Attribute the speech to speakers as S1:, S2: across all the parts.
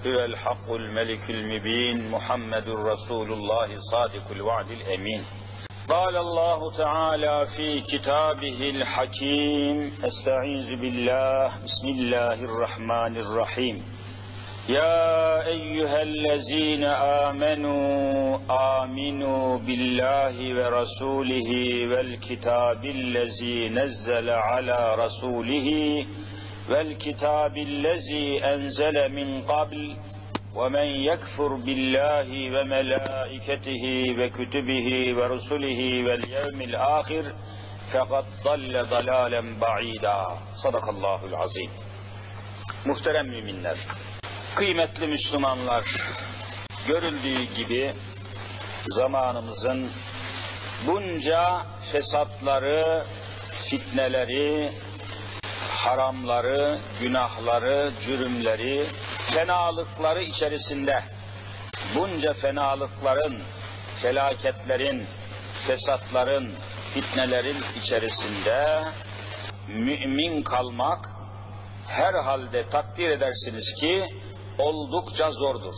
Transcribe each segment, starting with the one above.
S1: huvel hakkul melikül mübin Muhammedur Resulullah sadikul vaadil emin. قال الله تعالى في كتابه الحكيم استعيذ بالله بسم الله الرحمن الرحيم يا أيها الذين آمنوا بالله ورسوله والكتاب الذي نزل على رسوله والكتاب الذي أنزل من قبل ومن يكفر بالله وملائكته وكتبه ورسله واليوم الآخر فقد ضل ضلالا بعيدا. Sadakallahul azim. Muhterem müminler, kıymetli Müslümanlar, görüldüğü gibi zamanımızın bunca fesatları, fitneleri, haramları, günahları, cürümleri, fenalıkları içerisinde bunca fenalıkların, felaketlerin, fesatların, fitnelerin içerisinde mümin kalmak herhalde takdir edersiniz ki oldukça zordur.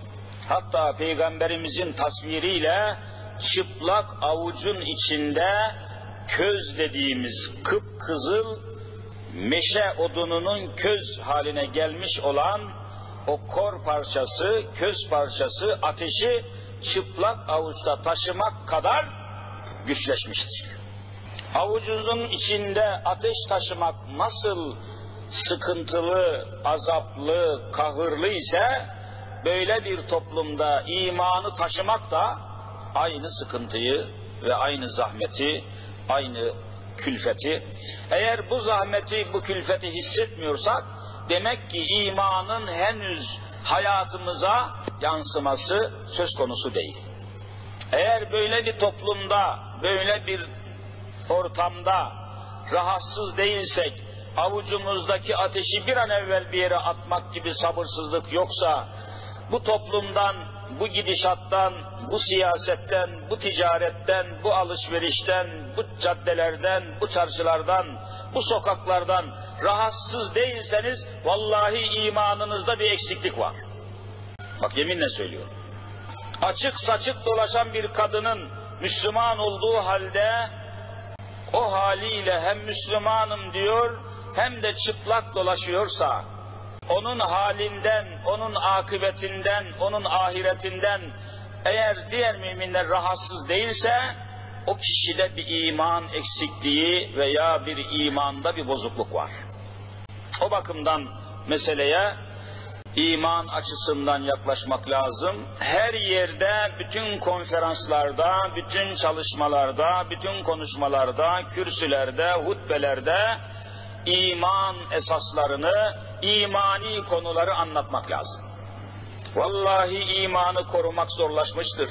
S1: Hatta Peygamberimizin tasviriyle çıplak avucun içinde köz dediğimiz kıpkızıl meşe odununun köz haline gelmiş olan o kor parçası, köz parçası ateşi çıplak avuçta taşımak kadar güçleşmiştir. Avucunuzun içinde ateş taşımak nasıl sıkıntılı, azaplı, kahırlı ise böyle bir toplumda imanı taşımak da aynı sıkıntıyı ve aynı zahmeti, aynı külfeti. Eğer bu zahmeti, bu külfeti hissetmiyorsak demek ki imanın henüz hayatımıza yansıması söz konusu değil. Eğer böyle bir toplumda, böyle bir ortamda rahatsız değilsek, avucumuzdaki ateşi bir an evvel bir yere atmak gibi sabırsızlık yoksa, bu toplumdan, bu gidişattan, bu siyasetten, bu ticaretten, bu alışverişten, bu caddelerden, bu çarşılardan, bu sokaklardan rahatsız değilseniz vallahi imanınızda bir eksiklik var. Bak yeminle söylüyorum. Açık saçık dolaşan bir kadının Müslüman olduğu halde o haliyle hem Müslümanım diyor hem de çıplak dolaşıyorsa, onun halinden, onun akıbetinden, onun ahiretinden eğer diğer müminler rahatsız değilse o kişide bir iman eksikliği veya bir imanda bir bozukluk var. O bakımdan meseleye iman açısından yaklaşmak lazım. Her yerde, bütün konferanslarda, bütün çalışmalarda, bütün konuşmalarda, kürsülerde, hutbelerde iman esaslarını, imani konuları anlatmak lazım. Vallahi imanı korumak zorlaşmıştır.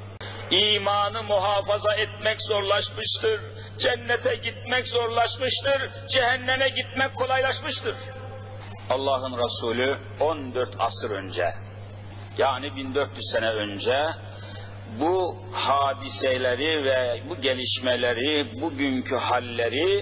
S1: İmanı muhafaza etmek zorlaşmıştır. Cennete gitmek zorlaşmıştır. Cehenneme gitmek kolaylaşmıştır. Allah'ın Resulü 14 asır önce, yani 1400 sene önce bu hadiseleri ve bu gelişmeleri, bugünkü halleri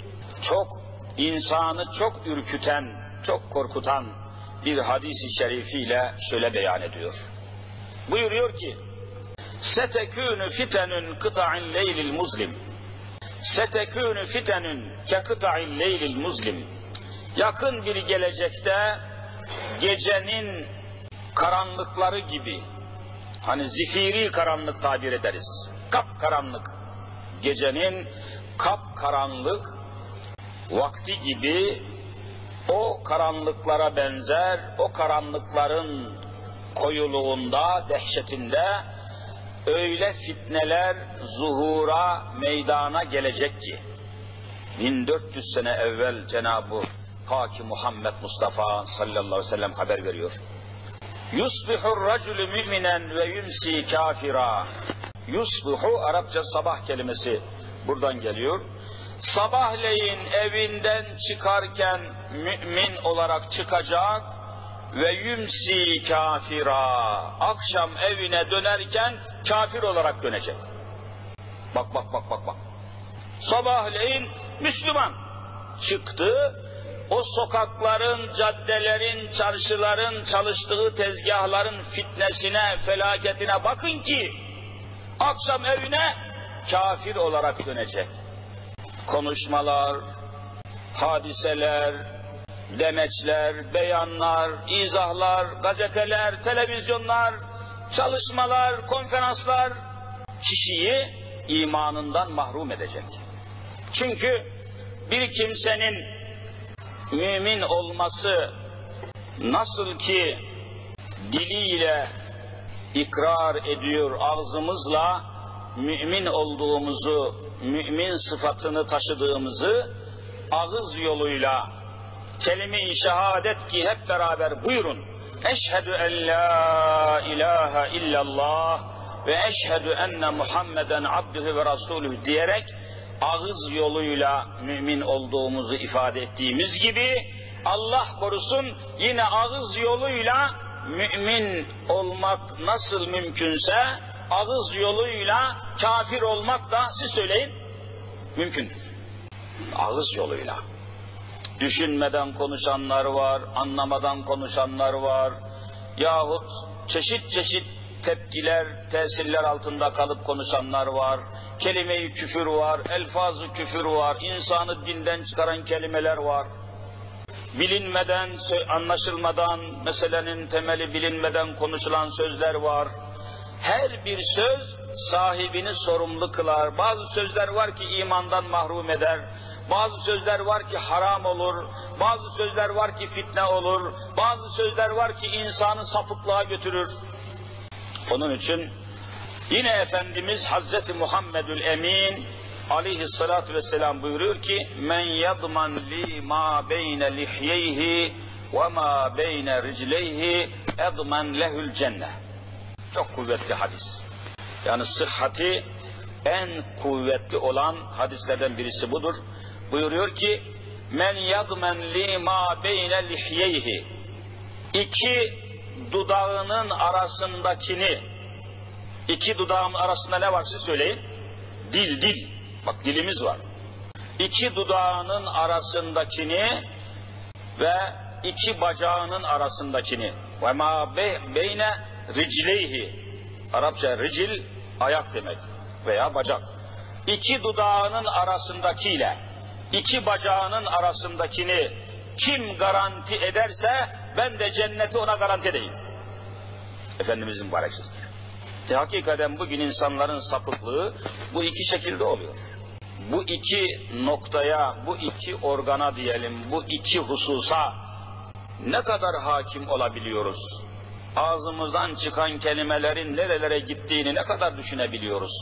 S1: insanı çok ürküten, çok korkutan bir hadis-i şerifiyle şöyle beyan ediyor. Buyuruyor ki: "Setekûnü fitenün kıta'in leylil muzlim. Setekûnü fitenün ke kıta'in leylil muzlim." Yakın bir gelecekte gecenin karanlıkları gibi, hani zifiri karanlık tabir ederiz, kapkaranlık, gecenin kapkaranlık vakti gibi o karanlıklara benzer, o karanlıkların koyuluğunda, dehşetinde öyle fitneler zuhura, meydana gelecek ki 1400 sene evvel Cenab-ı Hak Muhammed Mustafa sallallahu aleyhi ve sellem haber veriyor. Yusbihur raculu müminen ve yumsi kafira. Yusbihu Arapça sabah kelimesi buradan geliyor. Sabahleyin evinden çıkarken mümin olarak çıkacak ve yumsi kafira. Akşam evine dönerken kafir olarak dönecek. Bak. Sabahleyin Müslüman çıktı, o sokakların, caddelerin, çarşıların, çalıştığı tezgahların fitnesine, felaketine bakın ki akşam evine kafir olarak dönecek. Konuşmalar, hadiseler, demeçler, beyanlar, izahlar, gazeteler, televizyonlar, çalışmalar, konferanslar kişiyi imanından mahrum edecek. Çünkü bir kimsenin mümin olması nasıl ki diliyle ikrar ediyor, ağzımızla mümin olduğumuzu, mümin sıfatını taşıdığımızı ağız yoluyla kelime-i şehadet ki hep beraber buyurun. Eşhedü en la ilahe illallah ve eşhedü enne Muhammeden abdühü ve rasulühü diyerek ağız yoluyla mümin olduğumuzu ifade ettiğimiz gibi Allah korusun yine ağız yoluyla mümin olmak nasıl mümkünse ağız yoluyla kafir olmak da siz söyleyin mümkündür. Ağız yoluyla. Düşünmeden konuşanlar var, anlamadan konuşanlar var yahut çeşit çeşit tepkiler, tesirler altında kalıp konuşanlar var. Kelime-i küfür var, elfaz-ı küfür var, insanı dinden çıkaran kelimeler var. Bilinmeden, anlaşılmadan, meselenin temeli bilinmeden konuşulan sözler var. Her bir söz sahibini sorumlu kılar. Bazı sözler var ki imandan mahrum eder. Bazı sözler var ki haram olur. Bazı sözler var ki fitne olur. Bazı sözler var ki insanı sapıklığa götürür. Onun için yine Efendimiz Hazreti Muhammedül Emin aleyhissalatu vesselam buyuruyor ki men yadman li ma beyne lihyeyhi ve ma beyne ricleyhi edman lehül cennet. Çok kuvvetli hadis. Yani sıhhati en kuvvetli olan hadislerden birisi budur. Buyuruyor ki men yadman li ma beyne lihyeyhi, iki dudağının arasındakini, iki dudağın arasında ne var siz söyleyin? Dil. Bak dilimiz var. İki dudağının arasındakini ve iki bacağının arasındakini ve ma beyne ricleyhi, Arapça ricil ayak demek veya bacak. İki dudağının arasındakiyle iki bacağının arasındakini kim garanti ederse ben de cenneti ona garanti edeyim. Efendimizin mübarek sözüdür. Hakikaten bugün insanların sapıklığı bu iki şekilde oluyor. Bu iki noktaya, bu iki organa diyelim, bu iki hususa ne kadar hakim olabiliyoruz? Ağzımızdan çıkan kelimelerin nerelere gittiğini ne kadar düşünebiliyoruz?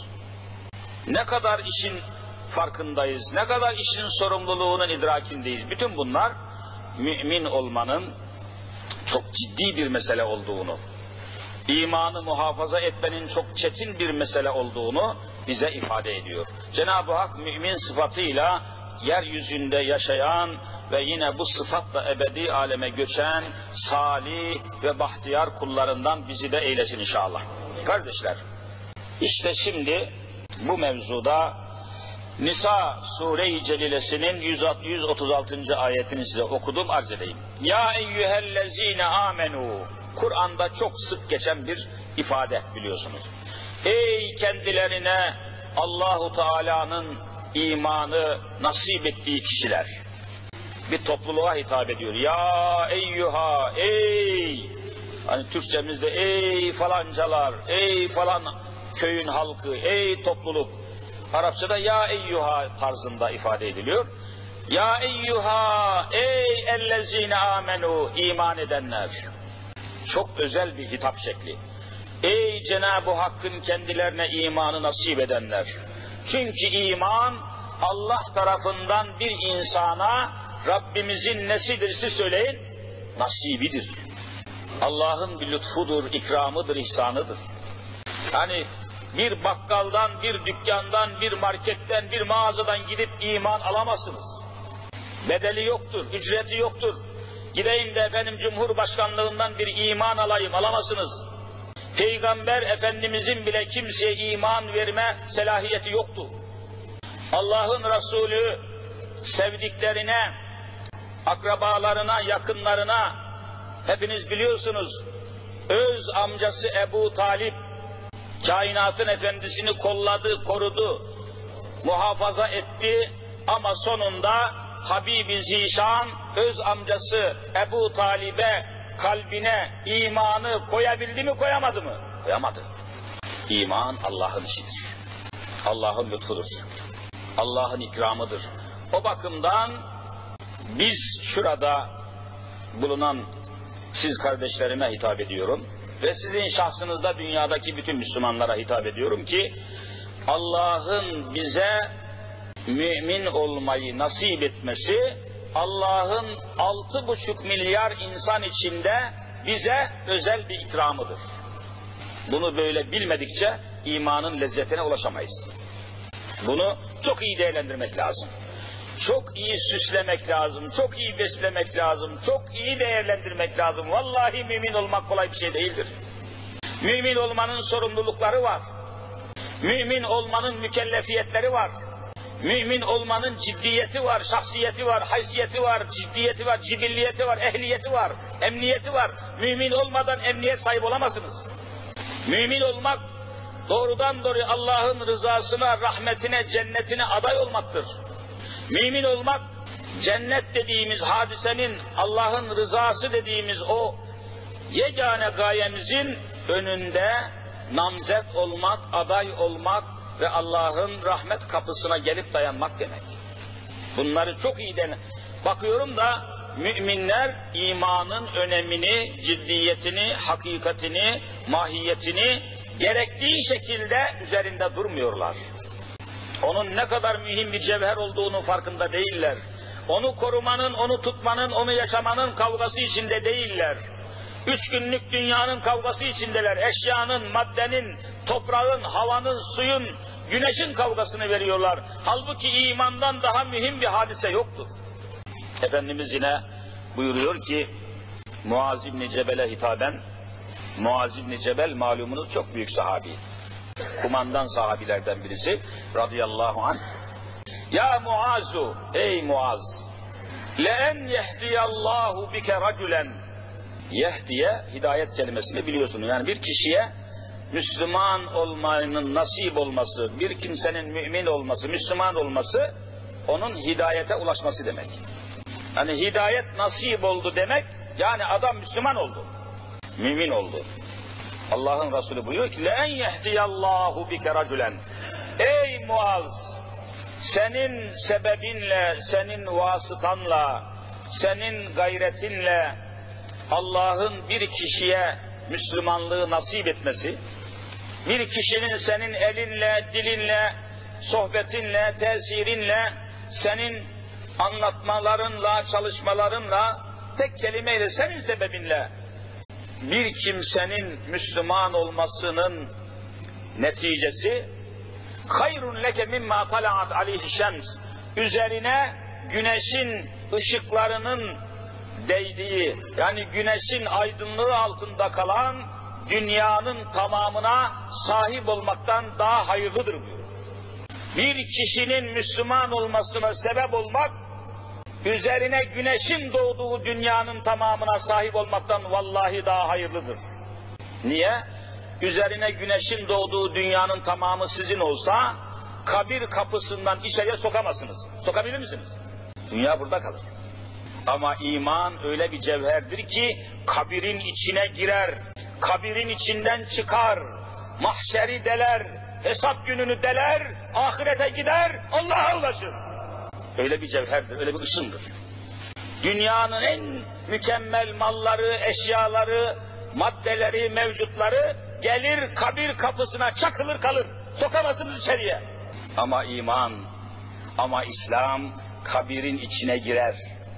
S1: Ne kadar işin farkındayız, ne kadar işin sorumluluğunun idrakindeyiz? Bütün bunlar mümin olmanın çok ciddi bir mesele olduğunu, imanı muhafaza etmenin çok çetin bir mesele olduğunu bize ifade ediyor. Cenab-ı Hak mümin sıfatıyla yeryüzünde yaşayan ve yine bu sıfatla ebedi aleme göçen salih ve bahtiyar kullarından bizi de eylesin inşallah. Kardeşler, işte şimdi bu mevzuda Nisa Sure-i Celilesinin 136. ayetini size okudum, arz edeyim. Ya eyyühellezine amenu, Kur'an'da çok sık geçen bir ifade biliyorsunuz. Ey kendilerine Allahu Teala'nın imanı nasip ettiği kişiler. Bir topluluğa hitap ediyor. Ya eyyuha, ey. Hani Türkçemizde ey falancalar, ey falan köyün halkı, ey topluluk. Arapçada ya eyyuha tarzında ifade ediliyor. Ya eyyuha, ey ellezine amenu, iman edenler. Çok özel bir hitap şekli. Ey Cenab-ı Hakk'ın kendilerine imanı nasip edenler. Çünkü iman Allah tarafından bir insana Rabbimizin nesidir siz söyleyin? Nasibidir. Allah'ın bir lütfudur, ikramıdır, ihsanıdır. Hani bir bakkaldan, bir dükkandan, bir marketten, bir mağazadan gidip iman alamazsınız. Bedeli yoktur, ücreti yoktur. Gideyim de benim Cumhurbaşkanlığından bir iman alayım, alamazsınız. Peygamber Efendimizin bile kimseye iman verme selahiyeti yoktu. Allah'ın Resulü sevdiklerine akrabalarına, yakınlarına, hepiniz biliyorsunuz, öz amcası Ebu Talip, kainatın efendisini kolladı, korudu, muhafaza etti ama sonunda Habibi Zişan, öz amcası Ebu Talib'e, kalbine imanı koyabildi mi, koyamadı mı? Koyamadı. İman Allah'ın işidir. Allah'ın lütfudur. Allah'ın ikramıdır. O bakımdan biz şurada bulunan siz kardeşlerime hitap ediyorum ve sizin şahsınızda dünyadaki bütün Müslümanlara hitap ediyorum ki Allah'ın bize mümin olmayı nasip etmesi, Allah'ın 6,5 milyar insan içinde bize özel bir ikramıdır. Bunu böyle bilmedikçe imanın lezzetine ulaşamayız. Bunu çok iyi değerlendirmek lazım. Çok iyi süslemek lazım, çok iyi beslemek lazım, çok iyi değerlendirmek lazım. Vallahi mümin olmak kolay bir şey değildir. Mümin olmanın sorumlulukları var. Mümin olmanın mükellefiyetleri var. Mümin olmanın ciddiyeti var, şahsiyeti var, haysiyeti var, ciddiyeti var, cibilliyeti var, ehliyeti var, emniyeti var. Mümin olmadan emniyet sahibi olamazsınız. Mümin olmak doğrudan doğruya Allah'ın rızasına, rahmetine, cennetine aday olmaktır. Mümin olmak, cennet dediğimiz hadisenin, Allah'ın rızası dediğimiz o yegane gayemizin önünde namzet olmak, aday olmak ve Allah'ın rahmet kapısına gelip dayanmak demek. Bunları çok iyi bakıyorum da müminler imanın önemini, ciddiyetini, hakikatini, mahiyetini gerektiği şekilde üzerinde durmuyorlar. Onun ne kadar mühim bir cevher olduğunu farkında değiller. Onu korumanın, onu tutmanın, onu yaşamanın kavgası içinde değiller. 3 günlük dünyanın kavgası içindeler. Eşyanın, maddenin, toprağın, havanın, suyun, güneşin kavgasını veriyorlar. Halbuki imandan daha mühim bir hadise yoktur. Efendimiz yine buyuruyor ki Muaz İbni Cebel'e hitaben, Muaz İbni Cebel malumunuz çok büyük sahabi. Kumandan sahabilerden birisi radıyallahu anh. Ya Muazu, ey Muaz, le'en yehdiyallahu bike raculen. Yehdiye, hidayet kelimesini biliyorsunuz. Yani bir kişiye Müslüman olmanın nasip olması, bir kimsenin mümin olması, Müslüman olması, onun hidayete ulaşması demek. Yani hidayet nasip oldu demek, yani adam Müslüman oldu, mümin oldu. Allah'ın Resulü buyuruyor ki لَاَنْ يَهْدِيَ اللّٰهُ بِكَ رَجُلًا. Ey Muaz, senin sebebinle, senin vasıtanla, senin gayretinle Allah'ın bir kişiye Müslümanlığı nasip etmesi, bir kişinin senin elinle, dilinle, sohbetinle, tesirinle, senin anlatmalarınla, çalışmalarınla, tek kelimeyle, senin sebebinle bir kimsenin Müslüman olmasının neticesi hayrun leke mimma talaat aleyhi şems, üzerine güneşin ışıklarının değdiği, yani güneşin aydınlığı altında kalan dünyanın tamamına sahip olmaktan daha hayırlıdır diyor. Bir kişinin Müslüman olmasına sebep olmak, üzerine güneşin doğduğu dünyanın tamamına sahip olmaktan vallahi daha hayırlıdır. Niye? Üzerine güneşin doğduğu dünyanın tamamı sizin olsa, kabir kapısından içeriye sokamazsınız. Sokabilir misiniz? Dünya burada kalır. Ama iman öyle bir cevherdir ki, kabirin içine girer, kabirin içinden çıkar, mahşeri deler, hesap gününü deler, ahirete gider, Allah'a ulaşır. Öyle bir cevherdir, öyle bir ışındır. Dünyanın en mükemmel malları, eşyaları, maddeleri, mevcutları gelir kabir kapısına çakılır kalır. Sokamazsınız içeriye. Ama iman, ama İslam kabirin içine girer.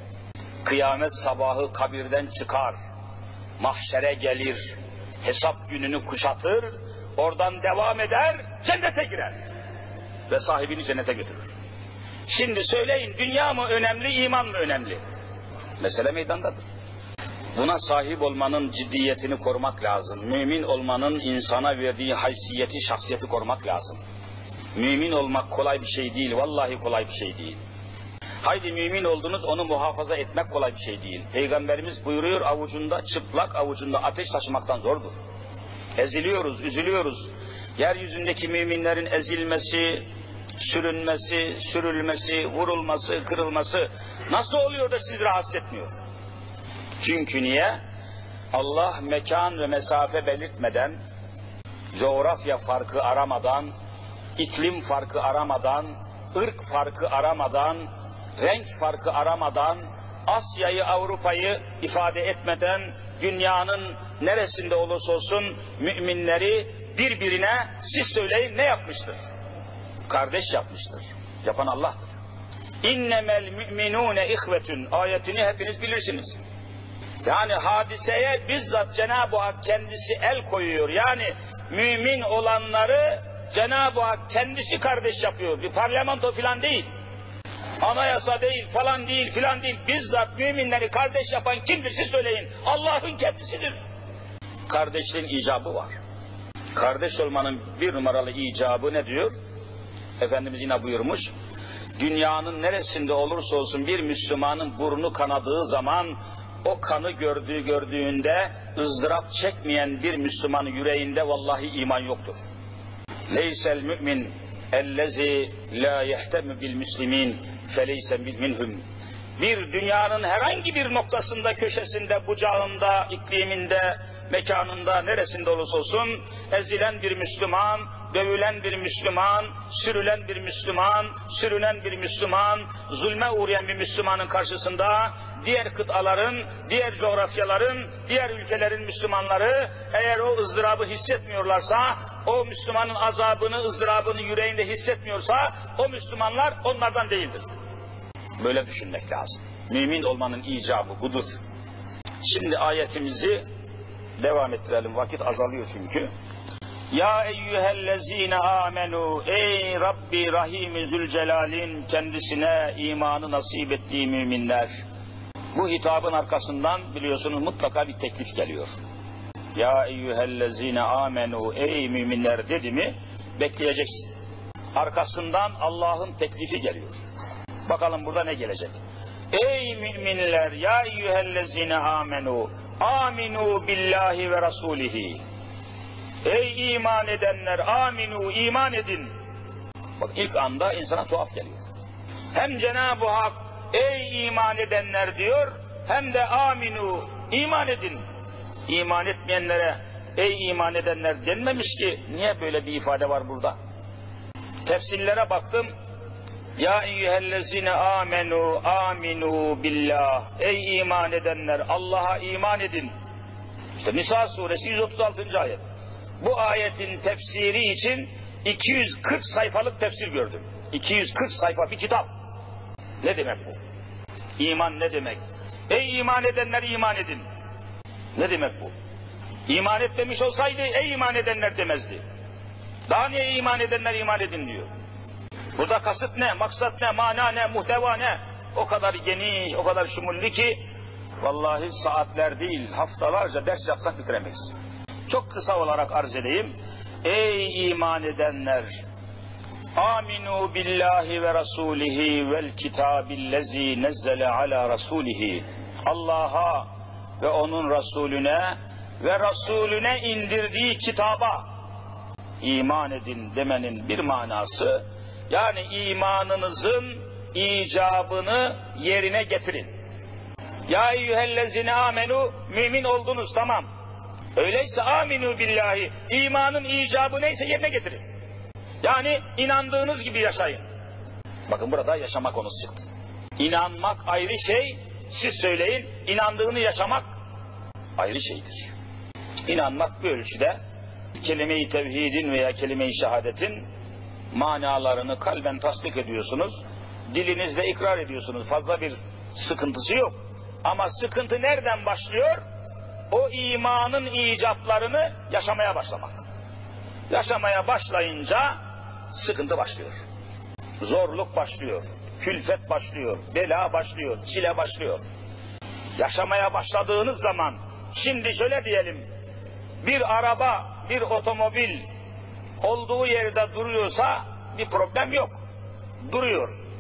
S1: Kıyamet sabahı kabirden çıkar. Mahşere gelir. Hesap gününü kuşatır. Oradan devam eder, cennete girer. Ve sahibini cennete götürür. Şimdi söyleyin, dünya mı önemli, iman mı önemli? Mesele meydandadır. Buna sahip olmanın ciddiyetini korumak lazım. Mümin olmanın insana verdiği haysiyeti, şahsiyeti korumak lazım. Mümin olmak kolay bir şey değil, vallahi kolay bir şey değil. Haydi mümin oldunuz, onu muhafaza etmek kolay bir şey değil. Peygamberimiz buyuruyor, avucunda, çıplak avucunda ateş taşımaktan zordur. Eziliyoruz, üzülüyoruz. Yeryüzündeki müminlerin ezilmesi, sürünmesi, sürülmesi, vurulması, kırılması nasıl oluyor da sizi rahatsız etmiyor? Çünkü niye? Allah mekan ve mesafe belirtmeden, coğrafya farkı aramadan, iklim farkı aramadan, ırk farkı aramadan, renk farkı aramadan, Asya'yı, Avrupa'yı ifade etmeden dünyanın neresinde olursa olsun müminleri birbirine siz söyleyin ne yapmıştır? Kardeş yapmıştır. Yapan Allah'tır. İnnemel müminune ihvetün ayetini hepiniz bilirsiniz. Yani hadiseye bizzat Cenab-ı Hak kendisi el koyuyor. Yani mümin olanları Cenab-ı Hak kendisi kardeş yapıyor. Bir parlamento filan değil. Anayasa değil, falan değil, filan değil. Bizzat müminleri kardeş yapan kimdir siz söyleyin. Allah'ın kendisidir. Kardeşliğin icabı var. Kardeş olmanın bir numaralı icabı ne diyor? Efendimiz yine buyurmuş. Dünyanın neresinde olursa olsun bir Müslümanın burnu kanadığı zaman o kanı gördüğünde ızdırap çekmeyen bir Müslümanın yüreğinde vallahi iman yoktur. Leysel mümin ellezî la yehtemu bil müslimin feleyse minhum. Bir dünyanın herhangi bir noktasında, köşesinde, bucağında, ikliminde, mekanında, neresinde olursa olsun ezilen bir Müslüman, dövülen bir Müslüman, sürülen bir Müslüman, sürünen bir Müslüman, zulme uğrayan bir Müslümanın karşısında diğer kıtaların, diğer coğrafyaların, diğer ülkelerin Müslümanları eğer o ızdırabı hissetmiyorlarsa, o Müslümanın azabını, ızdırabını yüreğinde hissetmiyorsa o Müslümanlar onlardan değildir. Böyle düşünmek lazım. Mümin olmanın icabı budur. Şimdi ayetimizi devam ettirelim. Vakit azalıyor çünkü. Ya eyyühellezine amenu, ey Rabbi Rahim-i Zülcelal'in kendisine imanı nasip ettiği müminler. Bu hitabın arkasından biliyorsunuz mutlaka bir teklif geliyor. Ya eyyühellezine amenu, ey müminler dedi mi bekleyeceksin. Arkasından Allah'ın teklifi geliyor. Bakalım burada ne gelecek? Ey müminler, ya eyyühellezine amenu, aminu billahi ve rasulihi. Ey iman edenler, aminu, iman edin. Bak ilk anda insana tuhaf geliyor. Hem Cenab-ı Hak ey iman edenler diyor, hem de aminu, iman edin. İman etmeyenlere ey iman edenler denmemiş ki, niye böyle bir ifade var burada? Tefsirlere baktım. Ya eyyühellezine amenu, aminu billah. Ey iman edenler, Allah'a iman edin. İşte Nisa suresi 136. ayet. Bu ayetin tefsiri için 240 sayfalık tefsir gördüm. 240 sayfa bir kitap. Ne demek bu? İman ne demek? Ey iman edenler iman edin. Ne demek bu? İman etmemiş olsaydı ey iman edenler demezdi. Daha niye iman edenler iman edin diyor. Burada kasıt ne, maksat ne, mana ne, muhteva ne? O kadar geniş, o kadar şumullu ki vallahi saatler değil, haftalarca ders yapsak bitiremeyiz. Çok kısa olarak arz edeyim. Ey iman edenler! Aminu billahi ve rasulihi vel kitabillezi nezzele ala rasulihi. Allah'a ve onun Resulüne ve Resulüne indirdiği kitaba iman edin demenin bir manası, yani imanınızın icabını yerine getirin. Ya eyyühellezine amenu, mümin oldunuz tamam. Öyleyse aminu billahi, imanın icabı neyse yerine getirin. Yani inandığınız gibi yaşayın. Bakın burada yaşama konusu çıktı. İnanmak ayrı şey, siz söyleyin, inandığını yaşamak ayrı şeydir. İnanmak bir ölçüde kelime-i tevhidin veya kelime-i şehadetin manalarını kalben tasdik ediyorsunuz, dilinizle ikrar ediyorsunuz. Fazla bir sıkıntısı yok. Ama sıkıntı nereden başlıyor? O imanın icaplarını yaşamaya başlamak. Yaşamaya başlayınca sıkıntı başlıyor. Zorluk başlıyor. Külfet başlıyor. Bela başlıyor. Çile başlıyor. Yaşamaya başladığınız zaman, şimdi şöyle diyelim, bir araba, bir otomobil olduğu yerde duruyorsa bir problem yok. Duruyor.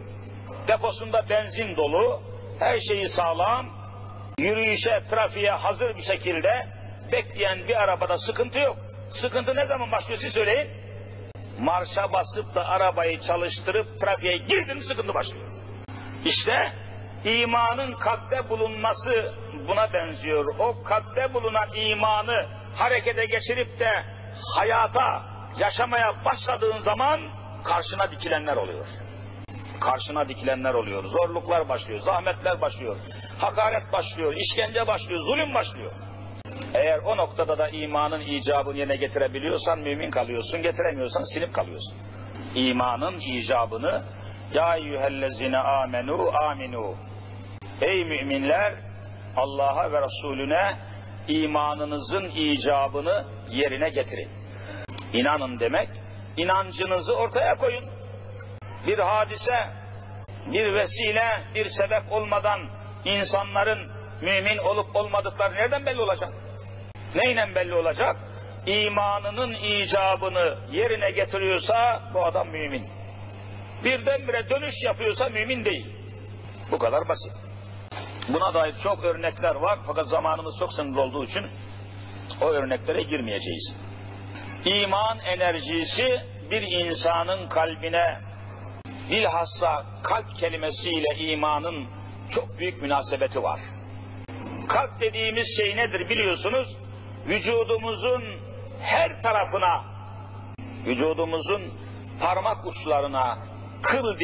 S1: Deposunda benzin dolu, her şeyi sağlam, yürüyüşe, trafiğe hazır bir şekilde bekleyen bir arabada sıkıntı yok. Sıkıntı ne zaman başlıyor siz söyleyin? Marşa basıp da arabayı çalıştırıp trafiğe girdin, sıkıntı başlıyor. İşte imanın kalpte bulunması buna benziyor. O kalpte bulunan imanı harekete geçirip de hayata, yaşamaya başladığın zaman karşına dikilenler oluyor. Karşına dikilenler oluyor. Zorluklar başlıyor, zahmetler başlıyor, hakaret başlıyor, işkence başlıyor, zulüm başlıyor. Eğer o noktada da imanın icabını yerine getirebiliyorsan mümin kalıyorsun, getiremiyorsan sinip kalıyorsun. İmanın icabını ya eyyühellezine amenu aminu. Ey müminler, Allah'a ve Resulüne imanınızın icabını yerine getirin. İnanın demek, inancınızı ortaya koyun. Bir hadise, bir vesile, bir sebep olmadan insanların mümin olup olmadıkları nereden belli olacak? Neyle belli olacak? İmanının icabını yerine getiriyorsa bu adam mümin. Birdenbire dönüş yapıyorsa mümin değil. Bu kadar basit. Buna dair çok örnekler var fakat zamanımız çok sınırlı olduğu için o örneklere girmeyeceğiz. İman enerjisi bir insanın kalbine, bilhassa kalp kelimesiyle imanın çok büyük münasebeti var. Kalp dediğimiz şey nedir biliyorsunuz? Vücudumuzun her tarafına, vücudumuzun parmak uçlarına, kıl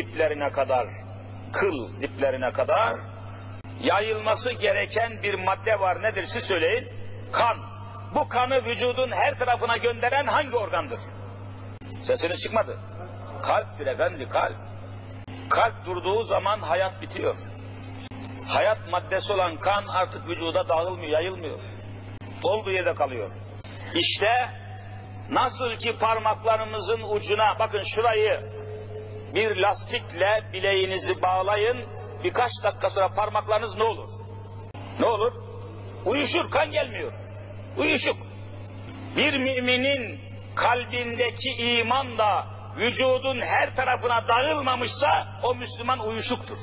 S1: diplerine kadar yayılması gereken bir madde var. Nedir siz söyleyin? Kan. Bu kanı vücudun her tarafına gönderen hangi organdır? Sesiniz çıkmadı. Kalptir efendi, kalp. Kalp durduğu zaman hayat bitiyor. Hayat maddesi olan kan artık vücuda dağılmıyor, yayılmıyor. Olduğu yerde kalıyor. İşte nasıl ki parmaklarımızın ucuna, bakın şurayı bir lastikle bileğinizi bağlayın, birkaç dakika sonra parmaklarınız ne olur? Ne olur? Uyuşur, kan gelmiyor. Uyuşuk. Bir müminin kalbindeki iman da vücudun her tarafına dağılmamışsa o Müslüman uyuşuktur.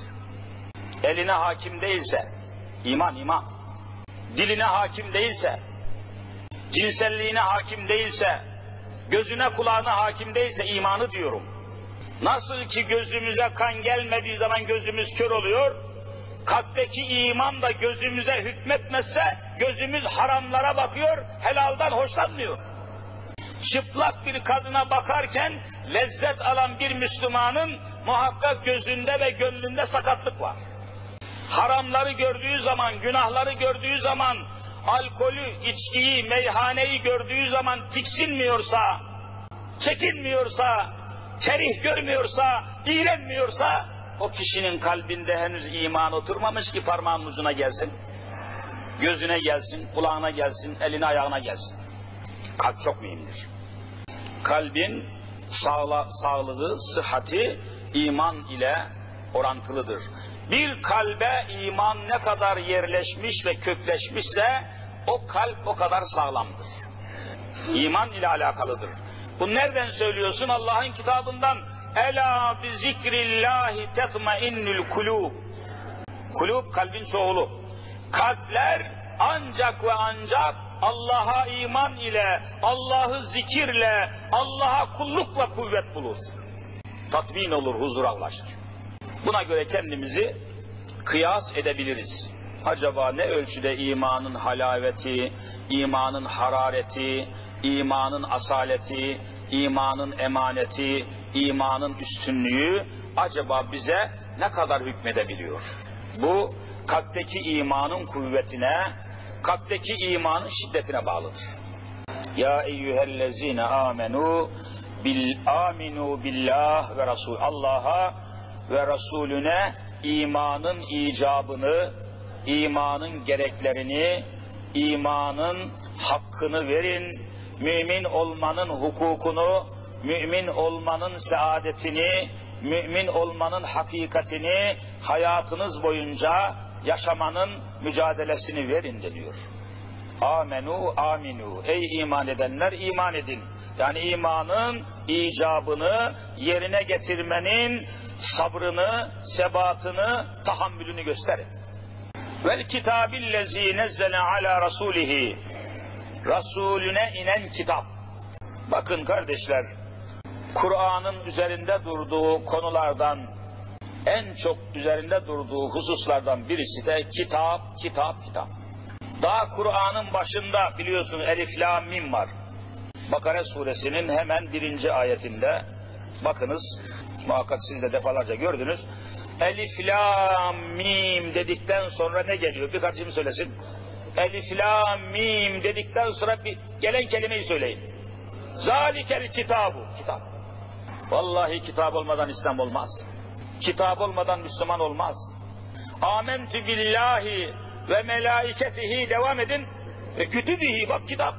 S1: Eline hakim değilse, iman. Diline hakim değilse, cinselliğine hakim değilse, gözüne kulağına hakim değilse imanı diyorum. Nasıl ki gözümüze kan gelmediği zaman gözümüz kör oluyor, kalpteki iman da gözümüze hükmetmezse gözümüz haramlara bakıyor, helaldan hoşlanmıyor. Çıplak bir kadına bakarken lezzet alan bir Müslümanın muhakkak gözünde ve gönlünde sakatlık var. Haramları gördüğü zaman, günahları gördüğü zaman, alkolü, içkiyi, meyhaneyi gördüğü zaman tiksinmiyorsa, çekinmiyorsa, kerih görmüyorsa, iğrenmiyorsa, o kişinin kalbinde henüz iman oturmamış ki parmağının ucuna gelsin, gözüne gelsin, kulağına gelsin, eline ayağına gelsin. Kalp çok mühimdir. Kalbin sağlığı, sıhhati iman ile orantılıdır. Bir kalbe iman ne kadar yerleşmiş ve kökleşmişse o kalp o kadar sağlamdır. İman ile alakalıdır. Bu nereden söylüyorsun? Allah'ın kitabından. Ela bi zikrillahi tetmainnül kulub. Kulub kalbin çoğulu. Kalpler ancak ve ancak Allah'a iman ile, Allah'ı zikirle, Allah'a kullukla kuvvet bulur. Tatmin olur, huzura ulaşır. Buna göre kendimizi kıyas edebiliriz. Acaba ne ölçüde imanın halaveti, imanın harareti, imanın asaleti, imanın emaneti, imanın üstünlüğü acaba bize ne kadar hükmedebiliyor? Bu kalpteki imanın kuvvetine, kalpteki imanın şiddetine bağlıdır. Ya eyyühellezine amenu aminu billah ve Resul. Allah'a ve Resulüne imanın icabını, imanın gereklerini, imanın hakkını verin. Mümin olmanın hukukunu, mümin olmanın saadetini, mümin olmanın hakikatini hayatınız boyunca yaşamanın mücadelesini verin deniyor. Amenu aminu. Ey iman edenler iman edin. Yani imanın icabını yerine getirmenin sabrını, sebatını, tahammülünü gösterin. Vel kitabillezî nezzele ala rasulihi. Resulüne inen kitap. Bakın kardeşler, Kur'an'ın üzerinde durduğu konulardan, en çok üzerinde durduğu hususlardan birisi de kitap, kitap, kitap. Daha Kur'an'ın başında biliyorsun Elif, Lam, Mim var. Bakara suresinin hemen 1. ayetinde, bakınız, muhakkak siz de defalarca gördünüz. Elif, Lam, Mim dedikten sonra ne geliyor? Bir kardeşim söylesin. Elif, Lam, Mim dedikten sonra bir gelen kelimeyi söyleyin. Zalikel kitabu. Kitap. Vallahi kitap olmadan İslam olmaz. Kitap olmadan Müslüman olmaz. Âmentü billahi ve melaiketihi, devam edin. Ve kütübihi, bak kitap.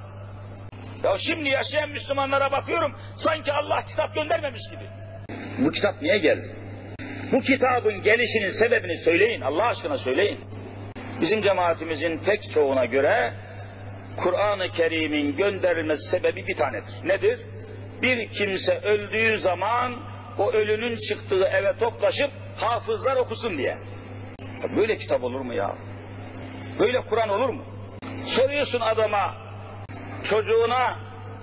S1: Ya şimdi yaşayan Müslümanlara bakıyorum, sanki Allah kitap göndermemiş gibi. Bu kitap niye geldi? Bu kitabın gelişinin sebebini söyleyin, Allah aşkına söyleyin. Bizim cemaatimizin pek çoğuna göre Kur'an-ı Kerim'in gönderilmesi sebebi bir tanedir. Nedir? Bir kimse öldüğü zaman o ölünün çıktığı eve toplaşıp hafızlar okusun diye. Ya böyle kitap olur mu ya? Böyle Kur'an olur mu? Soruyorsun adama, çocuğuna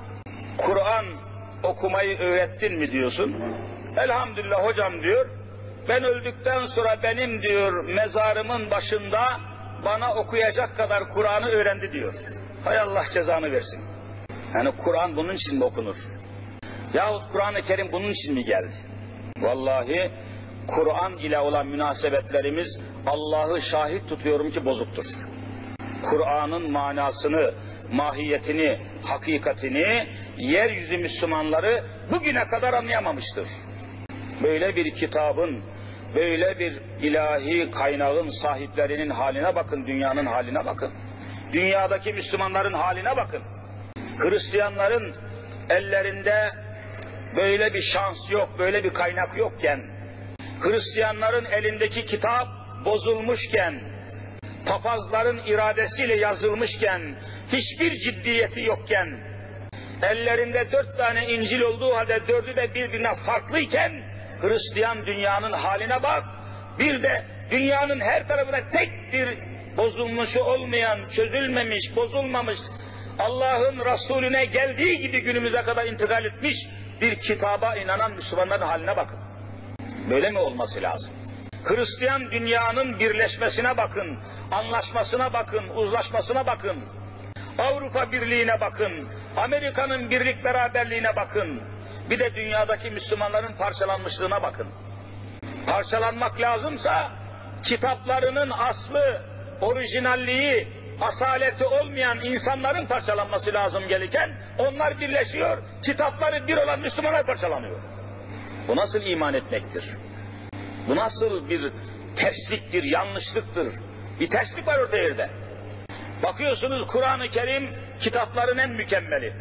S1: Kur'an okumayı öğrettin mi diyorsun. Elhamdülillah hocam diyor. Ben öldükten sonra benim diyor mezarımın başında bana okuyacak kadar Kur'an'ı öğrendi diyor. Hay Allah cezanı versin. Yani Kur'an bunun için mi okunur? Yahut Kur'an-ı Kerim bunun için mi geldi? Vallahi Kur'an ile olan münasebetlerimiz, Allah'ı şahit tutuyorum ki bozuktur. Kur'an'ın manasını, mahiyetini, hakikatini yeryüzü Müslümanları bugüne kadar anlayamamıştır. Böyle bir kitabın, böyle bir ilahi kaynağın sahiplerinin haline bakın, dünyanın haline bakın. Dünyadaki Müslümanların haline bakın. Hristiyanların ellerinde böyle bir şans yok, böyle bir kaynak yokken, Hristiyanların elindeki kitap bozulmuşken, papazların iradesiyle yazılmışken, hiçbir ciddiyeti yokken, ellerinde 4 tane İncil olduğu halde 4'ü de birbirine farklıyken, Hristiyan dünyanın haline bak, bir de dünyanın her tarafına tek bir bozulmuşu olmayan, çözülmemiş, bozulmamış, Allah'ın Resulüne geldiği gibi günümüze kadar intikal etmiş bir kitaba inanan Müslümanların haline bakın. Böyle mi olması lazım? Hristiyan dünyanın birleşmesine bakın, anlaşmasına bakın, uzlaşmasına bakın. Avrupa Birliği'ne bakın, Amerika'nın birlik beraberliğine bakın. Bir de dünyadaki Müslümanların parçalanmışlığına bakın. Parçalanmak lazımsa kitaplarının aslı, orijinalliği, asaleti olmayan insanların parçalanması lazım gelirken onlar birleşiyor, kitapları bir olan Müslümanlar parçalanıyor. Bu nasıl iman etmektir? Bu nasıl bir tersliktir, yanlışlıktır? Bir terslik var orta yerde. Bakıyorsunuz Kur'an-ı Kerim kitapların en mükemmeli.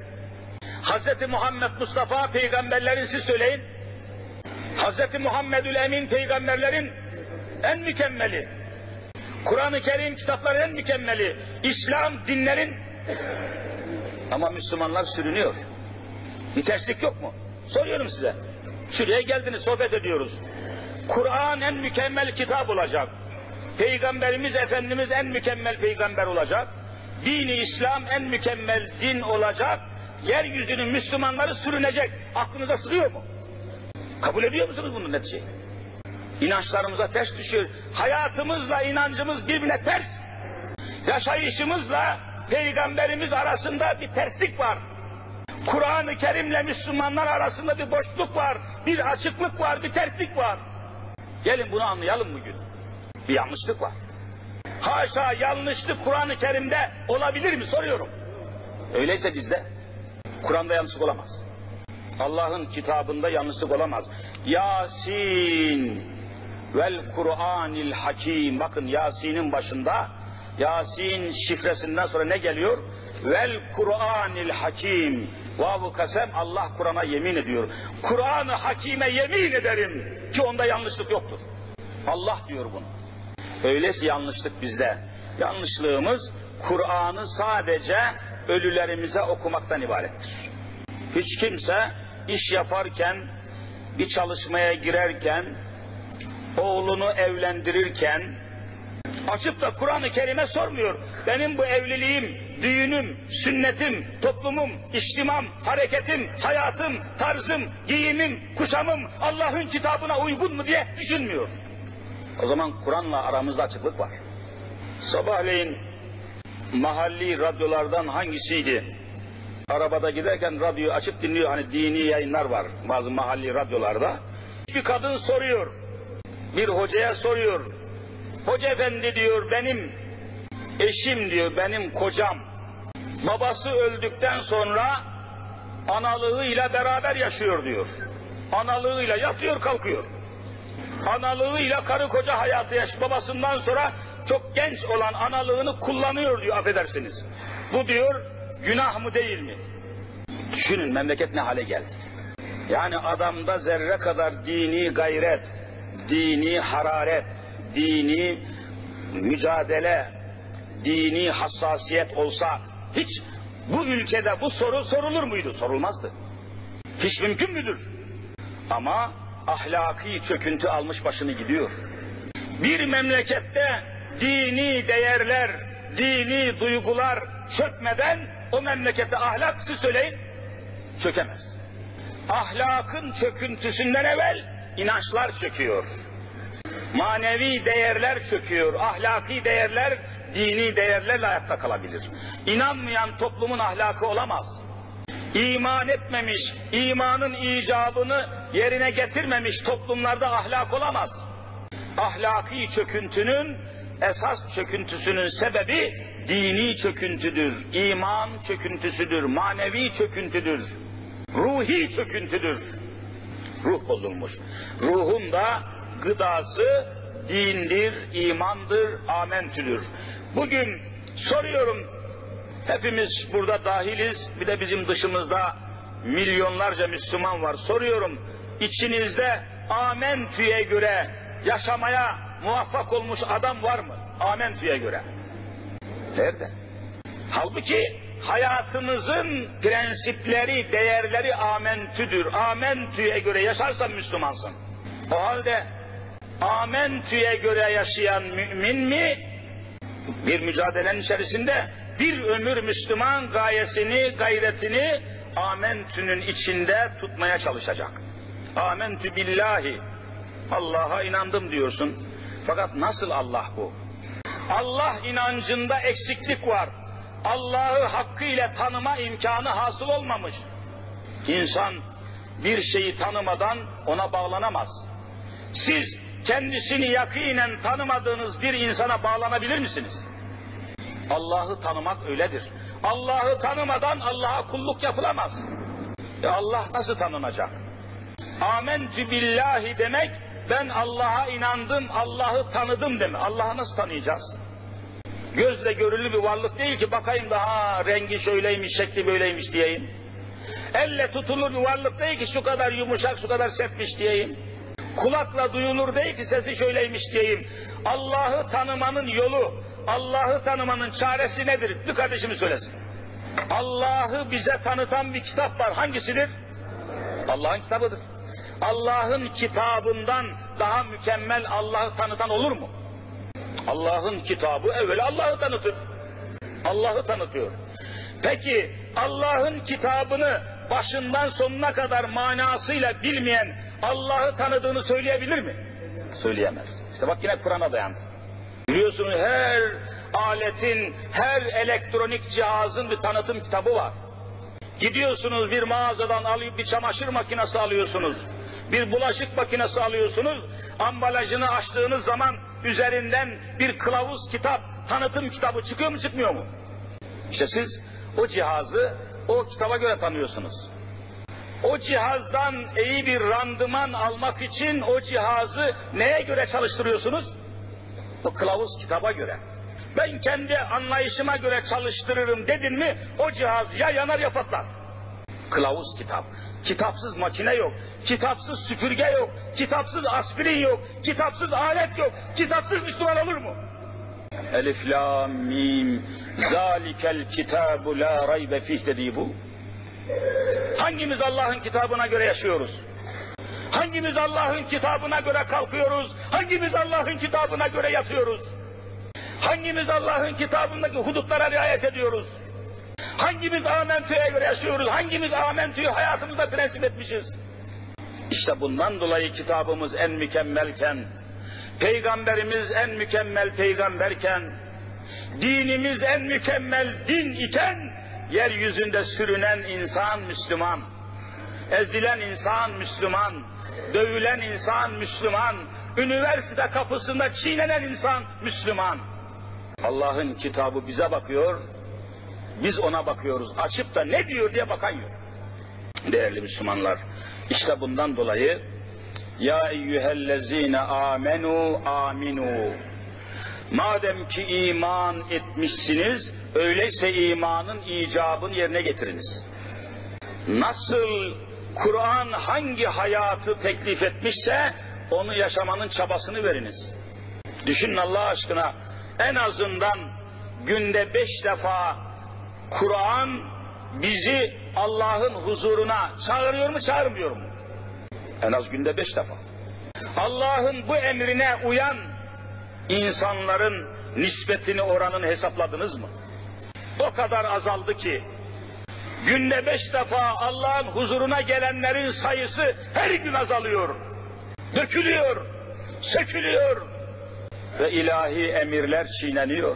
S1: Hz. Muhammed Mustafa peygamberlerin, siz söyleyin. Hz. Muhammedül Emin peygamberlerin en mükemmeli. Kur'an-ı Kerim kitapların en mükemmeli. İslam dinlerin. Ama Müslümanlar sürünüyor. Bir terslik yok mu? Soruyorum size. Şuraya geldiniz, sohbet ediyoruz. Kur'an en mükemmel kitap olacak. Peygamberimiz Efendimiz en mükemmel peygamber olacak. Dini İslam en mükemmel din olacak. Yeryüzünün Müslümanları sürünecek. Aklınıza sığıyor mu? Kabul ediyor musunuz bunun neticeyi? İnançlarımıza ters düşüyor. Hayatımızla inancımız birbirine ters. Yaşayışımızla Peygamberimiz arasında bir terslik var. Kur'an-ı Kerim'le Müslümanlar arasında bir boşluk var. Bir açıklık var, bir terslik var. Gelin bunu anlayalım bugün. Bir yanlışlık var. Haşa, yanlışlık Kur'an-ı Kerim'de olabilir mi soruyorum. Öyleyse bizde. Kur'an'da yanlışlık olamaz. Allah'ın kitabında yanlışlık olamaz. Yasin vel Kur'anil Hakim. Bakın Yasin'in başında, Yasin şifresinden sonra ne geliyor? Vel Kur'anil Hakim. Vav-u kasem, Allah Kur'an'a yemin ediyor. Kur'an-ı Hakim'e yemin ederim ki onda yanlışlık yoktur. Allah diyor bunu. Öyleyse yanlışlık bizde. Yanlışlığımız Kur'an'ı sadece ölülerimize okumaktan ibarettir. Hiç kimse iş yaparken, bir çalışmaya girerken, oğlunu evlendirirken açıp da Kur'an-ı Kerim'e sormuyor. Benim bu evliliğim, düğünüm, sünnetim, toplumum, içtimam, hareketim, hayatım, tarzım, giyimim, kuşamım Allah'ın kitabına uygun mu diye düşünmüyor. O zaman Kur'an'la aramızda açıklık var. Sabahleyin mahalli radyolardan hangisiydi? Arabada giderken radyoyu açıp dinliyor. Hani dini yayınlar var bazı mahalli radyolarda. Bir kadın soruyor. Bir hocaya soruyor. Hoca efendi diyor, benim eşim diyor, benim kocam babası öldükten sonra analığıyla beraber yaşıyor diyor. Analığıyla yatıyor kalkıyor. Analığıyla karı koca hayatı yaşıyor. Babasından sonra çok genç olan analığını kullanıyor diyor, affedersiniz. Bu diyor günah mı değil mi? Düşünün memleket ne hale geldi. Yani adamda zerre kadar dini gayret, dini hararet, dini mücadele, dini hassasiyet olsa hiç bu ülkede bu soru sorulur muydu? Sorulmazdı. Hiç mümkün müdür? Ama ahlaki çöküntü almış başını gidiyor. Bir memlekette dini değerler, dini duygular çökmeden o memlekette ahlak, siz söyleyin, çökemez. Ahlakın çöküntüsünden evvel inançlar çöküyor. Manevi değerler çöküyor. Ahlaki değerler, dini değerlerle ayakta kalabilir. İnanmayan toplumun ahlakı olamaz. İman etmemiş, imanın icabını yerine getirmemiş toplumlarda ahlak olamaz. Ahlaki çöküntünün, esas çöküntüsünün sebebi dini çöküntüdür, iman çöküntüsüdür, manevi çöküntüdür, ruhi çöküntüdür. Ruh bozulmuş. Ruhun da gıdası dindir, imandır, amentüdür. Bugün soruyorum, hepimiz burada dahiliz, bir de bizim dışımızda milyonlarca Müslüman var. Soruyorum, içinizde amentüye göre yaşamaya muvaffak olmuş adam var mı? Amentüye göre. Nerede? Halbuki hayatımızın prensipleri, değerleri amentüdür. Amentüye göre yaşarsan Müslümansın. O halde amentüye göre yaşayan mümin mi? Bir mücadelenin içerisinde bir ömür Müslüman gayesini, gayretini amentünün içinde tutmaya çalışacak. Amentü billahi. Allah'a inandım diyorsun. Fakat nasıl Allah bu? Allah inancında eksiklik var. Allah'ı hakkıyla tanıma imkanı hasıl olmamış. İnsan bir şeyi tanımadan ona bağlanamaz. Siz kendisini yakinen tanımadığınız bir insana bağlanabilir misiniz? Allah'ı tanımak öyledir. Allah'ı tanımadan Allah'a kulluk yapılamaz. Allah nasıl tanınacak? Amentü billahi demek, ben Allah'a inandım, Allah'ı tanıdım demek. Allah'ı nasıl tanıyacağız? Gözle görülür bir varlık değil ki bakayım da rengi şöyleymiş, şekli böyleymiş diyeyim. Elle tutulur bir varlık değil ki şu kadar yumuşak, şu kadar sertmiş diyeyim. Kulakla duyulur değil ki sesi şöyleymiş diyeyim. Allah'ı tanımanın yolu, Allah'ı tanımanın çaresi nedir? Bir kardeşimi söylesin. Allah'ı bize tanıtan bir kitap var. Hangisidir? Allah'ın kitabıdır. Allah'ın kitabından daha mükemmel Allah'ı tanıtan olur mu? Allah'ın kitabı evvel Allah'ı tanıtır. Allah'ı tanıtıyor. Peki Allah'ın kitabını başından sonuna kadar manasıyla bilmeyen Allah'ı tanıdığını söyleyebilir mi? Söyleyemez. İşte bak yine Kur'an'a dayandı. Biliyorsunuz her aletin, her elektronik cihazın bir tanıtım kitabı var. Gidiyorsunuz bir mağazadan alıp bir çamaşır makinesi alıyorsunuz. Bir bulaşık makinesi alıyorsunuz. Ambalajını açtığınız zaman üzerinden bir kılavuz kitap, tanıtım kitabı çıkıyor mu çıkmıyor mu? İşte siz o cihazı o kitaba göre tanıyorsunuz. O cihazdan iyi bir randıman almak için o cihazı neye göre çalıştırıyorsunuz? O kılavuz kitaba göre. Ben kendi anlayışıma göre çalıştırırım dedin mi o cihaz ya yanar ya patlar. Kılavuz kitap. Kitapsız makine yok. Kitapsız süpürge yok. Kitapsız aspirin yok. Kitapsız alet yok. Kitapsız Müslüman olur mu? Elif, lam, mim, zalikel kitabu la raybe fih dediği bu. Hangimiz Allah'ın kitabına göre yaşıyoruz? Hangimiz Allah'ın kitabına göre kalkıyoruz? Hangimiz Allah'ın kitabına göre yatıyoruz? Hangimiz Allah'ın kitabındaki hudutlara riayet ediyoruz? Hangimiz amentüye göre yaşıyoruz? Hangimiz amentüyü hayatımızda prensip etmişiz? İşte bundan dolayı kitabımız en mükemmelken, peygamberimiz en mükemmel peygamberken, dinimiz en mükemmel din iken, yeryüzünde sürünen insan Müslüman, ezilen insan Müslüman, dövülen insan Müslüman, üniversite kapısında çiğnenen insan Müslüman. Allah'ın kitabı bize bakıyor, biz ona bakıyoruz. Açıp da ne diyor diye bakan yok. Değerli Müslümanlar, işte bundan dolayı ya eyyühellezine amenu aminu. Madem ki iman etmişsiniz, öyleyse imanın icabını yerine getiriniz. Nasıl Kur'an hangi hayatı teklif etmişse onu yaşamanın çabasını veriniz. Düşünün Allah aşkına, en azından günde 5 defa Kur'an bizi Allah'ın huzuruna çağırıyor mu, çağırmıyor mu? En az günde 5 defa. Allah'ın bu emrine uyan insanların nispetini, oranını hesapladınız mı? O kadar azaldı ki günde 5 defa Allah'ın huzuruna gelenlerin sayısı her gün azalıyor. Dökülüyor, sökülüyor ve ilahi emirler çiğneniyor.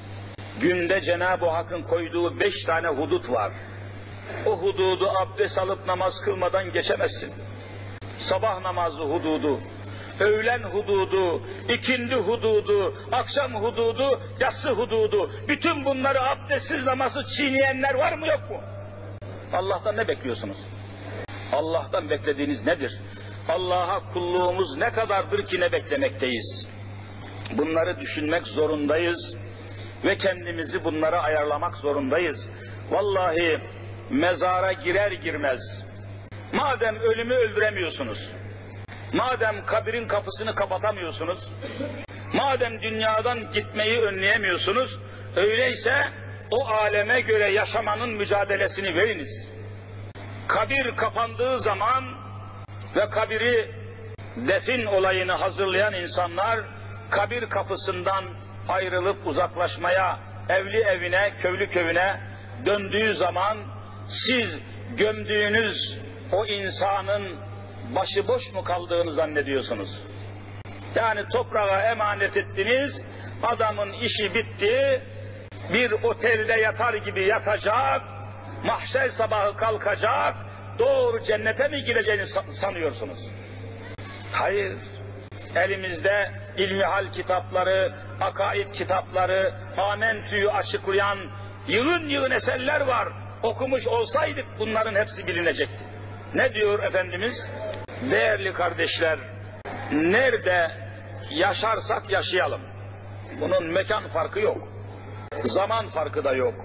S1: Günde Cenab-ı Hakk'ın koyduğu 5 tane hudut var. O hududu abdest alıp namaz kılmadan geçemezsin. Sabah namazı hududu, öğlen hududu, ikindi hududu, akşam hududu, yatsı hududu. Bütün bunları abdestsiz namazı çiğneyenler var mı, yok mu? Allah'tan ne bekliyorsunuz? Allah'tan beklediğiniz nedir? Allah'a kulluğumuz ne kadardır ki ne beklemekteyiz? Bunları düşünmek zorundayız ve kendimizi bunlara ayarlamak zorundayız. Vallahi mezara girer girmez, madem ölümü öldüremiyorsunuz, madem kabirin kapısını kapatamıyorsunuz, madem dünyadan gitmeyi önleyemiyorsunuz, öyleyse o aleme göre yaşamanın mücadelesini veriniz. Kabir kapandığı zaman ve kabiri defin olayını hazırlayan insanlar kabir kapısından ayrılıp uzaklaşmaya, evli evine, köylü köyüne döndüğü zaman siz gömdüğünüz o insanın başıboş mu kaldığını zannediyorsunuz? Yani toprağa emanet ettiniz, adamın işi bitti, bir otelde yatar gibi yatacak, mahşer sabahı kalkacak, doğru cennete mi gireceğini sanıyorsunuz? Hayır. Elimizde ilmihal kitapları, akaid kitapları, amentüyü açıklayan yığın yığın eserler var. Okumuş olsaydık bunların hepsi bilinecekti. Ne diyor Efendimiz? Değerli kardeşler, nerede yaşarsak yaşayalım. Bunun mekan farkı yok. Zaman farkı da yok.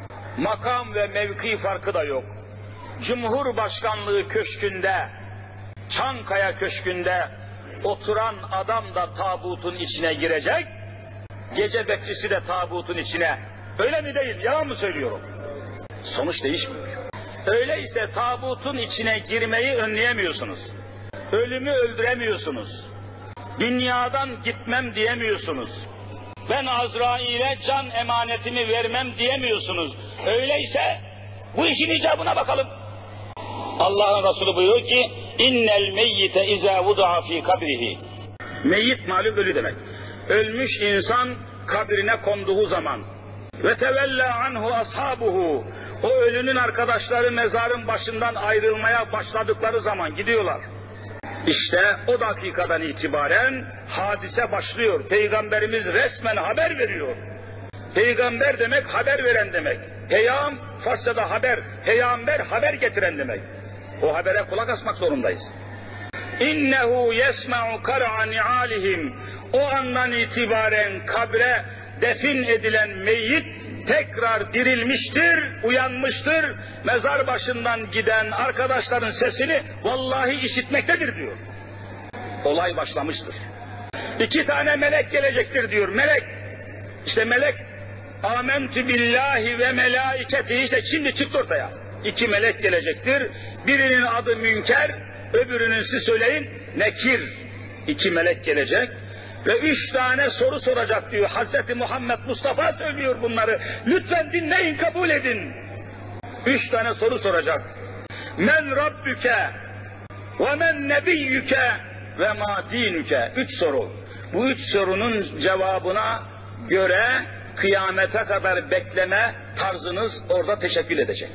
S1: Makam ve mevki farkı da yok. Cumhurbaşkanlığı köşkünde, Çankaya köşkünde oturan adam da tabutun içine girecek, gece bekçisi de tabutun içine. Öyle mi değil? Yalan mı söylüyorum? Sonuç değişmiyor. Öyleyse tabutun içine girmeyi önleyemiyorsunuz. Ölümü öldüremiyorsunuz. Dünyadan gitmem diyemiyorsunuz. Ben Azrail'e can emanetimi vermem diyemiyorsunuz. Öyleyse bu işin icabına bakalım. Allah'ın Resulü buyuruyor ki innel meyyite izâ vudu'a fî kabrihi. Meyyit malum ölü demek. Ölmüş insan kabrine konduğu zaman ve tevella anhu ashabuhu, o ölünün arkadaşları mezarın başından ayrılmaya başladıkları zaman gidiyorlar. İşte o dakikadan itibaren hadise başlıyor. Peygamberimiz resmen haber veriyor. Peygamber demek haber veren demek. Peyam Farsçada haber, peygamber haber getiren demek. O habere kulak asmak zorundayız. İnnehu yesma'u kar'a ni'alihim. O andan itibaren kabre defin edilen meyyit tekrar dirilmiştir, uyanmıştır. Mezar başından giden arkadaşların sesini vallahi işitmektedir diyor. Olay başlamıştır. 2 tane melek gelecektir diyor. Melek İşte melek, amentü billahi ve melaiketi, işte şimdi çıktı ortaya. 2 melek gelecektir. Birinin adı Münker, öbürünün siz söyleyin Nekir. 2 melek gelecek ve 3 tane soru soracak diyor. Hazreti Muhammed Mustafa söylüyor bunları. Lütfen dinleyin, kabul edin. 3 tane soru soracak. Men Rabbüke ve men nebiyyüke ve ma dinüke. 3 soru. Bu 3 sorunun cevabına göre kıyamete kadar bekleme tarzınız orada teşekkül edecek.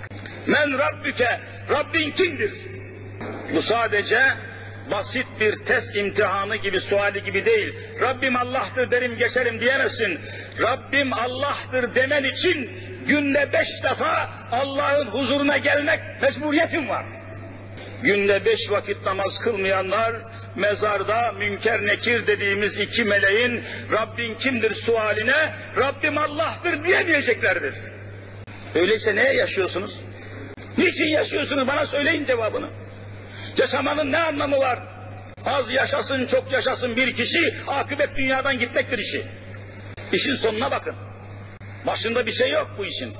S1: Men Rabbüke, Rabbin kimdir? Bu sadece basit bir test imtihanı gibi, suali gibi değil. Rabbim Allah'tır derim geçerim diyemezsin. Rabbim Allah'tır demen için günde 5 defa Allah'ın huzuruna gelmek mecburiyetin var. Günde 5 vakit namaz kılmayanlar mezarda Münker Nekir dediğimiz 2 meleğin Rabbin kimdir sualine Rabbim Allah'tır diyemeyeceklerdir. Öyleyse neye yaşıyorsunuz? Niçin yaşıyorsunuz? Bana söyleyin cevabını. Yaşamanın ne anlamı var? Az yaşasın, çok yaşasın bir kişi, akıbet dünyadan gitmektir işi. İşin sonuna bakın. Başında bir şey yok bu işin.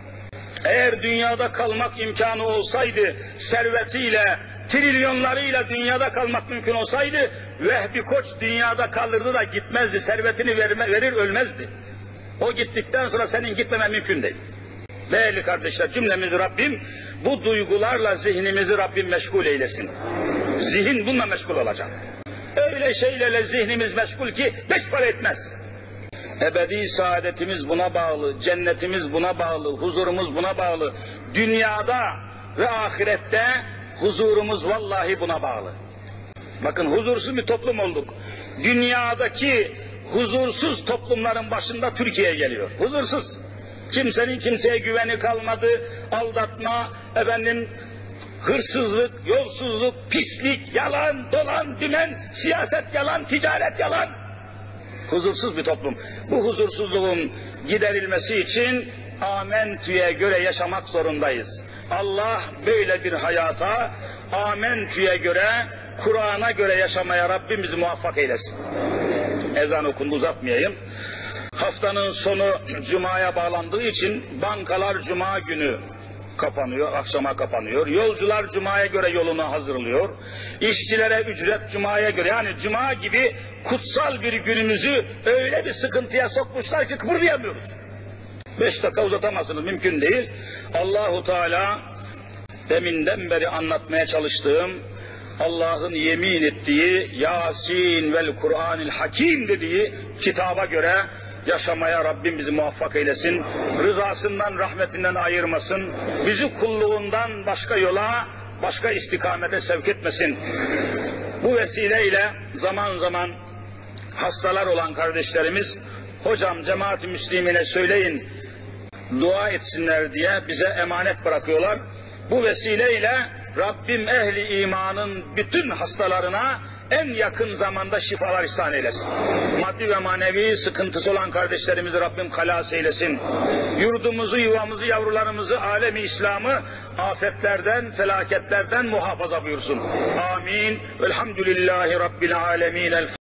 S1: Eğer dünyada kalmak imkanı olsaydı, servetiyle, trilyonlarıyla dünyada kalmak mümkün olsaydı, Vehbi Koç dünyada kalırdı da gitmezdi, servetini verir ölmezdi. O gittikten sonra senin gitmemen mümkün değil. Değerli kardeşler, cümlemizi Rabbim bu duygularla zihnimizi Rabbim meşgul eylesin. Zihin bununla meşgul olacak. Öyle şeylerle zihnimiz meşgul ki 5 para etmez. Ebedi saadetimiz buna bağlı, cennetimiz buna bağlı, huzurumuz buna bağlı. Dünyada ve ahirette huzurumuz vallahi buna bağlı. Bakın huzursuz bir toplum olduk. Dünyadaki huzursuz toplumların başında Türkiye geliyor. Huzursuz. Kimsenin kimseye güveni kalmadı, aldatma, hırsızlık, yolsuzluk, pislik, yalan, dolan, dümen, siyaset yalan, ticaret yalan. Huzursuz bir toplum. Bu huzursuzluğun giderilmesi için amentüye göre yaşamak zorundayız. Allah böyle bir hayata amentüye göre, Kur'an'a göre yaşamaya Rabbimiz muvaffak eylesin. Ezan okundu, uzatmayayım. Haftanın sonu Cuma'ya bağlandığı için bankalar Cuma günü kapanıyor, akşama kapanıyor. Yolcular Cuma'ya göre yolunu hazırlıyor. İşçilere ücret Cuma'ya göre. Yani Cuma gibi kutsal bir günümüzü öyle bir sıkıntıya sokmuşlar ki kıpırdayamıyoruz. 5 dakika uzatamazsınız, mümkün değil. Allahu Teala deminden beri anlatmaya çalıştığım, Allah'ın yemin ettiği Yasin vel Kur'anil Hakim dediği kitaba göre yaşamaya Rabbim bizi muvaffak eylesin. Rızasından, rahmetinden ayırmasın. Bizi kulluğundan başka yola, başka istikamete sevk etmesin. Bu vesileyle zaman zaman hastalar olan kardeşlerimiz, hocam cemaat-i müslimine söyleyin, dua etsinler diye bize emanet bırakıyorlar. Bu vesileyle Rabbim ehli imanın bütün hastalarına en yakın zamanda şifalar ihsan eylesin. Maddi ve manevi sıkıntısı olan kardeşlerimizi Rabbim halas eylesin. Yurdumuzu, yuvamızı, yavrularımızı, alemi İslam'ı afetlerden, felaketlerden muhafaza buyursun. Amin. Elhamdülillahi Rabbil alemin.